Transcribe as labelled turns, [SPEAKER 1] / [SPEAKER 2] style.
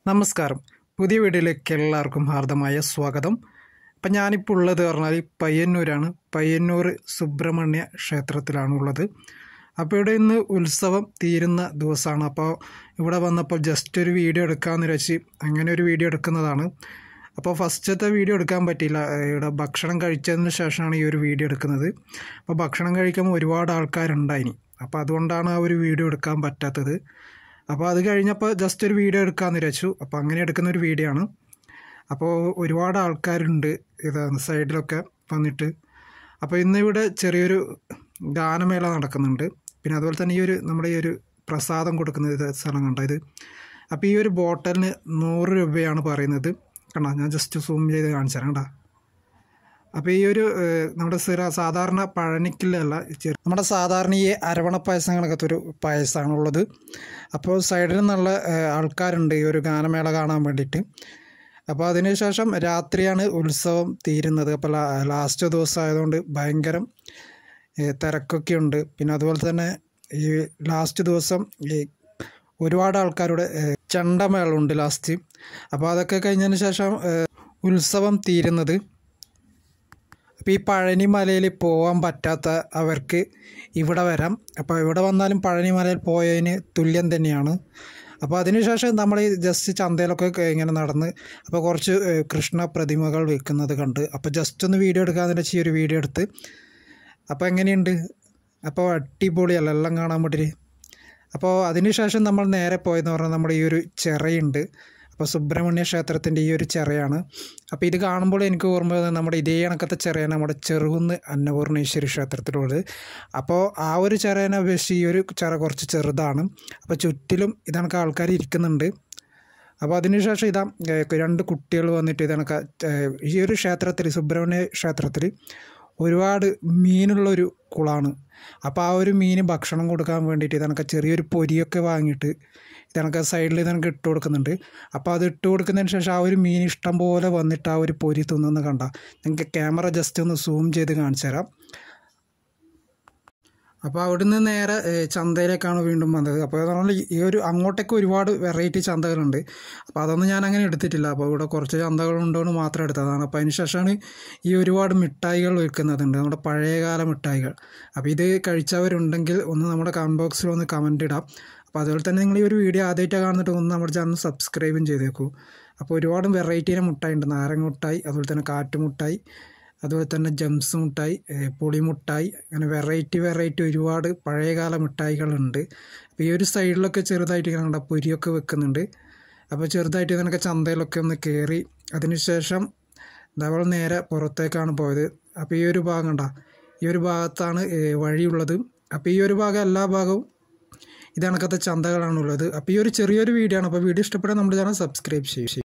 [SPEAKER 1] നമസ്കാരം. പുതിയ വീഡിയോയിലേക്ക് എല്ലാവർക്കും ഹാർദമായ സ്വാഗതം. അപ്പം ഞാനിപ്പോൾ ഉള്ളത് പറഞ്ഞാൽ പയ്യന്നൂരാണ്. പയ്യന്നൂർ സുബ്രഹ്മണ്യ ക്ഷേത്രത്തിലാണുള്ളത്. അപ്പോൾ ഇവിടെ ഇന്ന് ഉത്സവം തീരുന്ന ദിവസമാണ്. അപ്പോൾ ഇവിടെ വന്നപ്പോൾ ജസ്റ്റ് ഒരു വീഡിയോ എടുക്കാമെന്ന് വെച്ച് അങ്ങനെ ഒരു വീഡിയോ എടുക്കുന്നതാണ്. അപ്പോൾ ഫസ്റ്റത്തെ വീഡിയോ എടുക്കാൻ പറ്റിയില്ല. ഇവിടെ ഭക്ഷണം കഴിച്ചതിന് ശേഷമാണ് ഈ ഒരു വീഡിയോ എടുക്കുന്നത്. അപ്പോൾ ഭക്ഷണം കഴിക്കുമ്പോൾ ഒരുപാട് ആൾക്കാരുണ്ടായിനി. അപ്പോൾ അതുകൊണ്ടാണ് ആ ഒരു വീഡിയോ എടുക്കാൻ പറ്റാത്തത്. അപ്പോൾ അത് കഴിഞ്ഞപ്പോൾ ജസ്റ്റ് ഒരു വീഡിയോ എടുക്കാമെന്ന് വെച്ചു. അപ്പോൾ അങ്ങനെ എടുക്കുന്ന ഒരു വീഡിയോ ആണ്. അപ്പോൾ ഒരുപാട് ആൾക്കാരുണ്ട് ഇതാണ് സൈഡിലൊക്കെ വന്നിട്ട്. അപ്പോൾ ഇന്നിവിടെ ചെറിയൊരു ഗാനമേള നടക്കുന്നുണ്ട്. പിന്നെ അതുപോലെ തന്നെ നമ്മുടെ ഈ ഒരു പ്രസാദം കൊടുക്കുന്ന സ്ഥലം കണ്ടോ ഇത്. അപ്പോൾ ഈ ഒരു ബോട്ടലിന് 100 രൂപയാണ് പറയുന്നത്. കണ്ടോ, ഞാൻ ജസ്റ്റ് സൂം ചെയ്ത് കാണിച്ചു തരാം. കണ്ടോ, അപ്പോൾ ഈ ഒരു നമ്മുടെ സാധാരണ പഴനിക്കില്ലല്ല, നമ്മുടെ സാധാരണ ഈ അരവണ പായസം കണക്കത്തെ ഒരു പായസമാണുള്ളത്. അപ്പോൾ സൈഡിൽ നല്ല ആൾക്കാരുണ്ട് ഈ ഒരു ഗാനമേള കാണാൻ വേണ്ടിയിട്ട്. അപ്പോൾ അതിനുശേഷം രാത്രിയാണ് ഉത്സവം തീരുന്നത്. അപ്പോൾ ലാസ്റ്റ് ദിവസം ആയതുകൊണ്ട് ഭയങ്കര തിരക്കൊക്കെ ഉണ്ട്. പിന്നെ അതുപോലെ തന്നെ ഈ ലാസ്റ്റ് ദിവസം ഈ ഒരുപാട് ആൾക്കാരുടെ ചെണ്ടമേളമുണ്ട് ലാസ്റ്റ്. അപ്പോൾ അതൊക്കെ കഴിഞ്ഞതിന് ശേഷം ഉത്സവം തീരുന്നത്. അപ്പോൾ ഈ പഴനി മലയിൽ പോകാൻ പറ്റാത്ത അവർക്ക് ഇവിടെ വരാം. അപ്പോൾ ഇവിടെ വന്നാലും പഴനി മലയിൽ പോയതിന് തുല്യം തന്നെയാണ്. അപ്പോൾ അതിനുശേഷം നമ്മൾ ഈ ജസ്റ്റ് ചന്തയിലൊക്കെ ഇങ്ങനെ നടന്ന് അപ്പോൾ കുറച്ച് കൃഷ്ണ പ്രതിമകൾ വെക്കുന്നത് കണ്ട് അപ്പോൾ ജസ്റ്റ് ഒന്ന് വീഡിയോ എടുക്കാമെന്ന് വെച്ച് ഈ ഒരു വീഡിയോ എടുത്ത്. അപ്പോൾ എങ്ങനെയുണ്ട്? അപ്പോൾ അടിപൊളിയല്ല എല്ലാം കാണാൻ വേണ്ടിയിട്ട്. അപ്പോൾ അതിനുശേഷം നമ്മൾ നേരെ പോയെന്ന് പറഞ്ഞാൽ നമ്മുടെ ഈ ഒരു ചിറയുണ്ട്. അപ്പോൾ സുബ്രഹ്മണ്യ ക്ഷേത്രത്തിൻ്റെ ഈ ഒരു ചിറയാണ്. അപ്പോൾ ഇത് കാണുമ്പോൾ എനിക്ക് ഓർമ്മ വരുന്നത് നമ്മുടെ ഇതേ കണക്കത്തെ ചിറയാണ് നമ്മുടെ ചെറുകുന്ന് അന്നപൂർണേശ്വരി ക്ഷേത്രത്തിലുള്ളത്. അപ്പോൾ ആ ഒരു ചിറേനെ അപേക്ഷിച്ച് ഈ ഒരു ചിറ കുറച്ച് ചെറുതാണ്. അപ്പോൾ ചുറ്റിലും ഇതണക്ക് ആൾക്കാർ ഇരിക്കുന്നുണ്ട്. അപ്പോൾ അതിനുശേഷം ഇതാ 2 കുട്ടികൾ വന്നിട്ട് ഇതണക്ക് ഈ ഒരു ക്ഷേത്രത്തിൽ സുബ്രഹ്മണ്യ ക്ഷേത്രത്തിൽ ഒരുപാട് മീനുള്ളൊരു കുളമാണ്. അപ്പോൾ ആ ഒരു മീന് ഭക്ഷണം കൊടുക്കാൻ വേണ്ടിയിട്ട് ഇതണക്ക് ചെറിയൊരു പൊരിയൊക്കെ വാങ്ങിയിട്ട് ഇതണക്ക് സൈഡിൽ ഇതണക്ക് ഇട്ട് കൊടുക്കുന്നുണ്ട്. അപ്പോൾ അത് ഇട്ട് കൊടുക്കുന്നതിന് ശേഷം ആ ഒരു മീൻ ഇഷ്ടം പോലെ വന്നിട്ട് ആ ഒരു പൊരി തിന്നുന്ന കണ്ട നിങ്ങൾക്ക് ക്യാമറ ജസ്റ്റ് ഒന്ന് സൂം ചെയ്ത് കാണിച്ചു തരാം. അപ്പോൾ അവിടുന്ന് നേരെ ചന്തയിലേക്കാണ് വീണ്ടും വന്നത്. അപ്പോൾ എന്ന് പറഞ്ഞാൽ ഈ ഒരു അങ്ങോട്ടേക്ക് ഒരുപാട് വെറൈറ്റി ചന്തകളുണ്ട്. അപ്പോൾ അതൊന്നും ഞാൻ അങ്ങനെ എടുത്തിട്ടില്ല. അപ്പോൾ ഇവിടെ കുറച്ച് ചന്തകളുണ്ടോയെന്ന് മാത്രം എടുത്തതാണ്. അപ്പോൾ അതിന് ശേഷമാണ് ഈ ഒരുപാട് മിഠായികൾ വിൽക്കുന്നതുണ്ട്, നമ്മുടെ പഴയകാല മിഠായികൾ. അപ്പോൾ ഇത് കഴിച്ചവരുണ്ടെങ്കിൽ ഒന്ന് നമ്മുടെ കമൻറ്റ് ബോക്സിൽ ഒന്ന് കമൻറ്റ് ഇടാം. അപ്പോൾ അതുപോലെ തന്നെ നിങ്ങൾ ഈ ഒരു വീഡിയോ ആദ്യമായിട്ട് കാണുന്നിട്ട് ഒന്ന് നമ്മുടെ ചാനൽ സബ്സ്ക്രൈബും ചെയ്തേക്കൂ. അപ്പോൾ ഒരുപാട് വെറൈറ്റീനെ മിഠായി ഉണ്ട്. നാരങ്ങ മിഠായി, അതുപോലെ തന്നെ കാറ്റുമിഠായി, അതുപോലെ തന്നെ ജംസ് മിഠായി, പുളിമിഠായി, അങ്ങനെ വെറൈറ്റി ഒരുപാട് പഴയകാല മിഠായികളുണ്ട്. അപ്പോൾ ഈ ഒരു സൈഡിലൊക്കെ ചെറുതായിട്ട് കണ്ട പൊരിയൊക്കെ വെക്കുന്നുണ്ട്. അപ്പോൾ ചെറുതായിട്ട് ഇതിനൊക്കെ ചന്തയിലൊക്കെ ഒന്ന് കയറി അതിനുശേഷം നമ്മൾ നേരെ പുറത്തേക്കാണ് പോയത്. അപ്പോൾ ഈ ഒരു ഭാഗം കണ്ട, ഈ ഒരു ഭാഗത്താണ് വഴിയുള്ളത്. അപ്പോൾ ഈ ഒരു ഭാഗം എല്ലാ ഭാഗവും ഇതണക്കത്തെ ചന്തകളാണുള്ളത്. അപ്പോൾ ഈ ഒരു ചെറിയൊരു വീഡിയോ ആണ്. അപ്പോൾ വീഡിയോ ഇഷ്ടപ്പെട്ടാൽ നമ്മുടെ ചാനൽ സബ്സ്ക്രൈബ് ചെയ്യും.